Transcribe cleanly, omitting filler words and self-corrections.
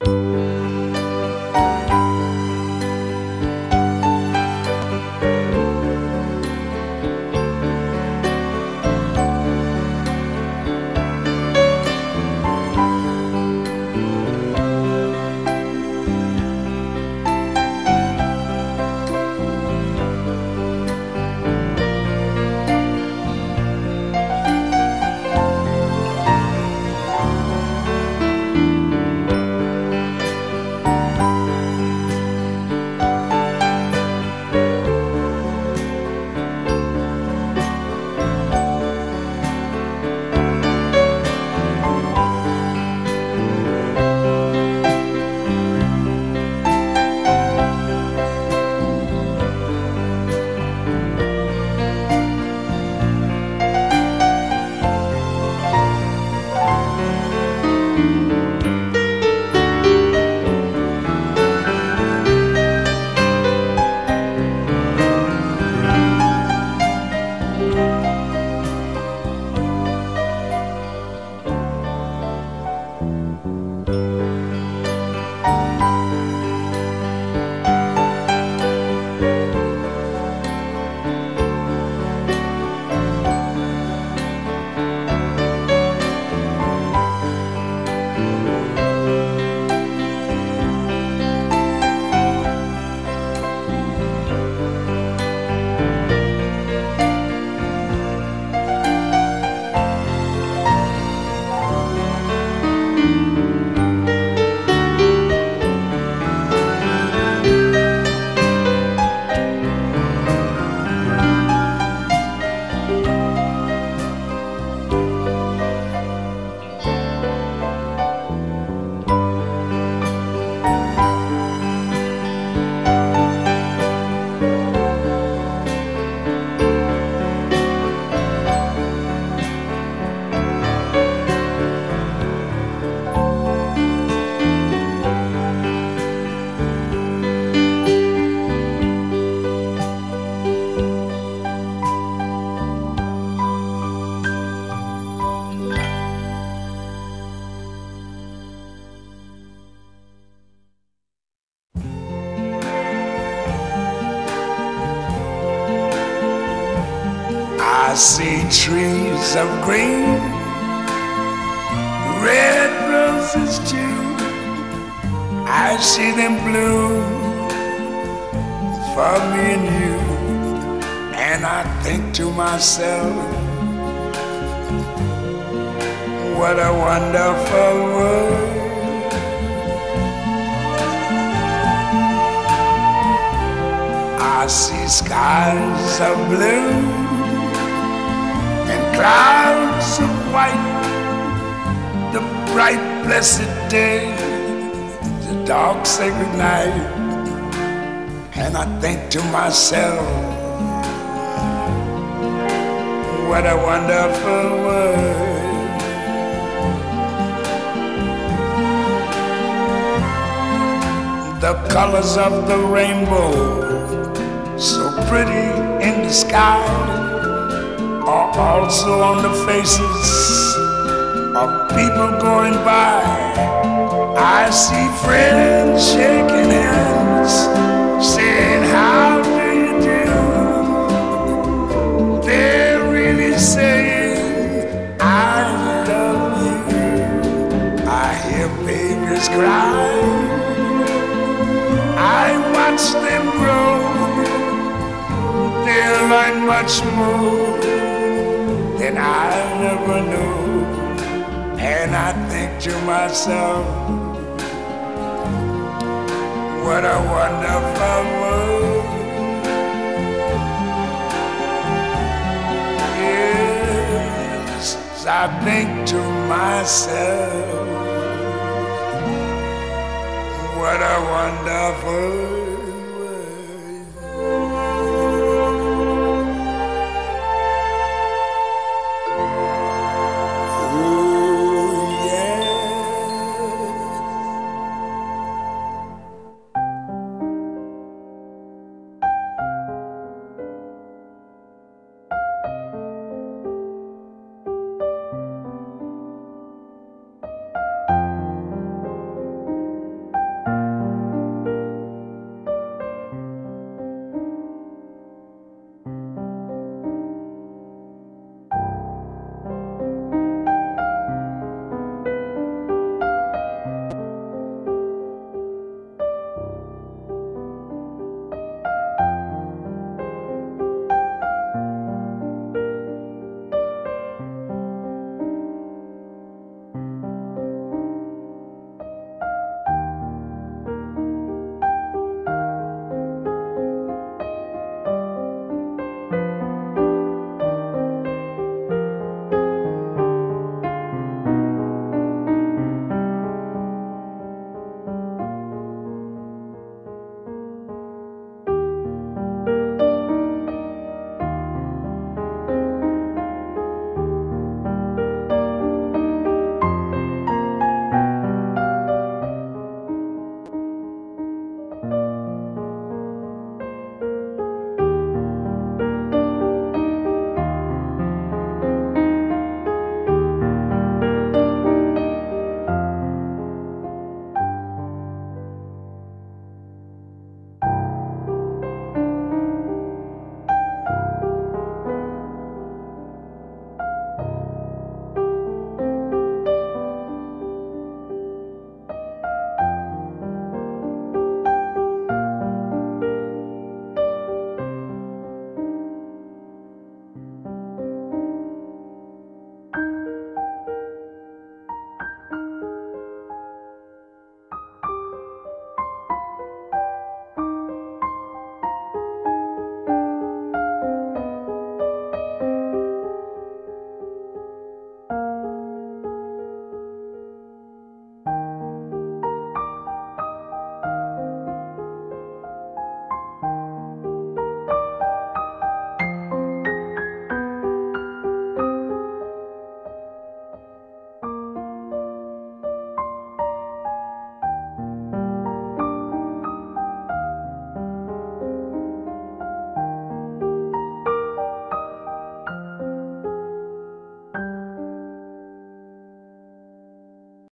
I see trees of green, red roses too. I see them bloom for me and you. And I think to myself, what a wonderful world. I see skies of blue and clouds of white, the bright blessed day, the dark sacred night. And I think to myself, what a wonderful world. The colors of the rainbow, so pretty in the sky, are also on the faces of people going by. I see friends shaking hands, saying, how do you do? They're really saying, I love you. I hear babies cry, I watch them grow. They'll learn much more than I never knew. And I think to myself, what a wonderful world. Yes, I think to myself, what a wonderful world.